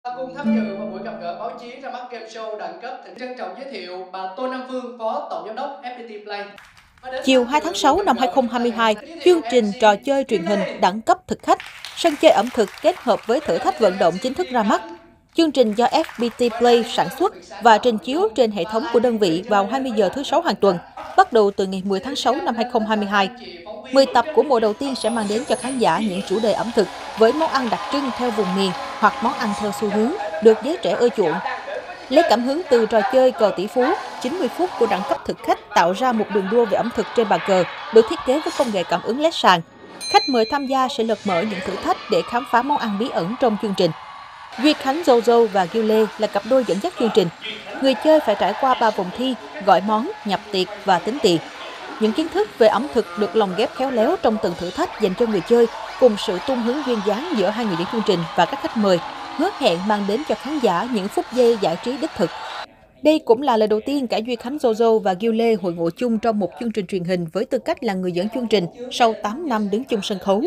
Cùng tham dự vào buổi gặp gỡ báo chí ra mắt game show đẳng cấp thì trân trọng giới thiệu bà Tô Nam Phương, Phó Tổng Giám đốc FPT Play. Chiều 2 tháng 6 năm 2022, chương trình trò chơi truyền hình đẳng cấp thực khách, sân chơi ẩm thực kết hợp với thử thách vận động chính thức ra mắt. Chương trình do FPT Play sản xuất và trình chiếu trên hệ thống của đơn vị vào 20 giờ thứ Sáu hàng tuần, bắt đầu từ ngày 10 tháng 6 năm 2022. 10 tập của mùa đầu tiên sẽ mang đến cho khán giả những chủ đề ẩm thực với món ăn đặc trưng theo vùng miền hoặc món ăn theo xu hướng, được giới trẻ ưa chuộng. Lấy cảm hứng từ trò chơi cờ tỷ phú, 90 phút của đẳng cấp thực khách tạo ra một đường đua về ẩm thực trên bàn cờ, được thiết kế với công nghệ cảm ứng LED sàn. Khách mời tham gia sẽ lật mở những thử thách để khám phá món ăn bí ẩn trong chương trình. Duy Khánh Jojo và Gil Lê là cặp đôi dẫn dắt chương trình. Người chơi phải trải qua 3 vòng thi, gọi món, nhập tiệc và tính tiền. Những kiến thức về ẩm thực được lồng ghép khéo léo trong từng thử thách dành cho người chơi, cùng sự tung hứng duyên dáng giữa hai người dẫn chương trình và các khách mời, hứa hẹn mang đến cho khán giả những phút giây giải trí đích thực. Đây cũng là lần đầu tiên cả Duy Khánh Jojo và Gil Lê hội ngộ chung trong một chương trình truyền hình với tư cách là người dẫn chương trình sau 8 năm đứng chung sân khấu.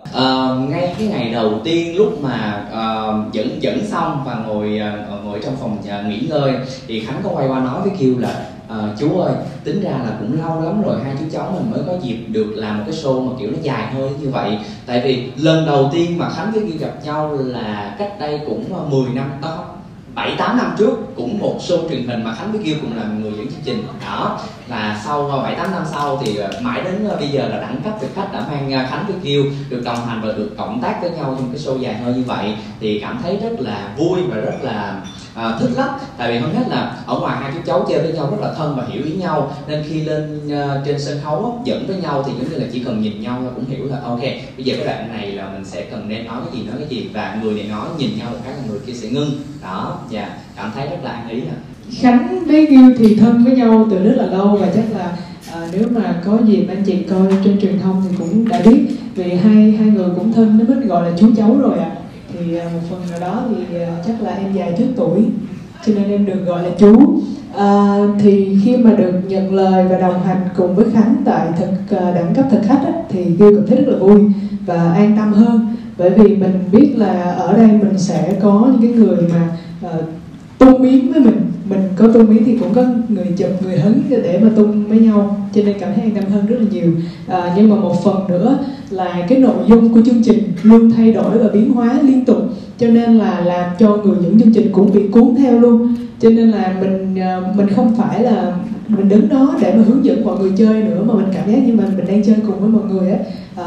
Ngay cái ngày đầu tiên lúc mà dẫn xong và ngồi trong phòng nghỉ ngơi thì Khánh có quay qua nói với Kiều là chú ơi, tính ra là cũng lâu lắm rồi hai chú cháu mình mới có dịp được làm một cái show mà kiểu nó dài hơi như vậy. Tại vì lần đầu tiên mà Khánh với Kiều gặp nhau là cách đây cũng 10 năm đó, 7-8 năm trước, cũng một show truyền hình mà Khánh với Kiều cũng là người dẫn chương trình đó. Và sau 7-8 năm sau thì mãi đến bây giờ là đẳng cấp thực khách đã mang Khánh với Kiều được đồng hành và được cộng tác với nhau trong cái show dài hơi như vậy, thì cảm thấy rất là vui và rất là thích lắm. Tại vì hơn hết là ở ngoài hai chú cháu chơi với nhau rất là thân và hiểu ý nhau, nên khi lên trên sân khấu dẫn với nhau thì giống như là chỉ cần nhìn nhau cũng hiểu là ok, bây giờ cái đoạn này là mình sẽ cần nên nói cái gì, và người này nói nhìn nhau một cái là người kia sẽ ngưng đó. Và cảm thấy rất là ăn ý. Khánh với Gil thì thân với nhau từ rất là lâu, và chắc là nếu mà có dịp anh chị coi trên truyền thông thì cũng đã biết, vì hai người cũng thân đến mức gọi là chú cháu rồi ạ. Thì một phần nào đó thì chắc là em già trước tuổi cho nên em được gọi là chú. Thì khi mà được nhận lời và đồng hành cùng với Khánh tại đẳng cấp thực khách thì Gil cảm thấy rất là vui và an tâm hơn, bởi vì mình biết là ở đây mình sẽ có những cái người mà tung miếng với mình có tung miếng thì cũng có người chụp người hứng để mà tung với nhau, cho nên cảm thấy an tâm hơn rất là nhiều. Nhưng mà một phần nữa là cái nội dung của chương trình luôn thay đổi và biến hóa liên tục, cho nên là làm cho người dẫn chương trình cũng bị cuốn theo luôn. Cho nên là mình không phải là mình đứng đó để mà hướng dẫn mọi người chơi nữa, mà mình cảm giác như mình đang chơi cùng với mọi người á.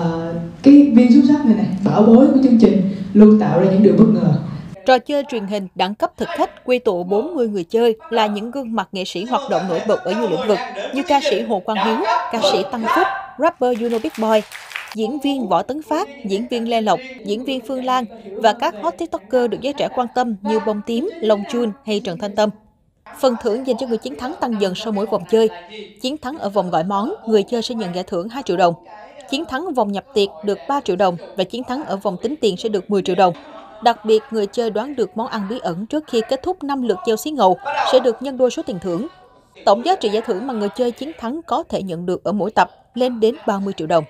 Cái viên xuất sắc này bảo bối của chương trình luôn tạo ra những điều bất ngờ. Trò chơi truyền hình đẳng cấp thực khách quy tụ 40 người chơi là những gương mặt nghệ sĩ hoạt động nổi bật ở nhiều lĩnh vực như ca sĩ Hồ Quang Hiếu, ca sĩ Tăng Phúc, rapper You Know Big Boy, diễn viên Võ Tấn Phát, diễn viên Lê Lộc, diễn viên Phương Lan và các hot tiktoker được giới trẻ quan tâm như Bông Tím, Long Chun hay Trần Thanh Tâm. Phần thưởng dành cho người chiến thắng tăng dần sau mỗi vòng chơi. Chiến thắng ở vòng gọi món, người chơi sẽ nhận giải thưởng 2 triệu đồng. Chiến thắng vòng nhập tiệc được 3 triệu đồng và chiến thắng ở vòng tính tiền sẽ được 10 triệu đồng. Đặc biệt, người chơi đoán được món ăn bí ẩn trước khi kết thúc 5 lượt gieo xí ngầu sẽ được nhân đôi số tiền thưởng. Tổng giá trị giải thưởng mà người chơi chiến thắng có thể nhận được ở mỗi tập lên đến 30 triệu đồng.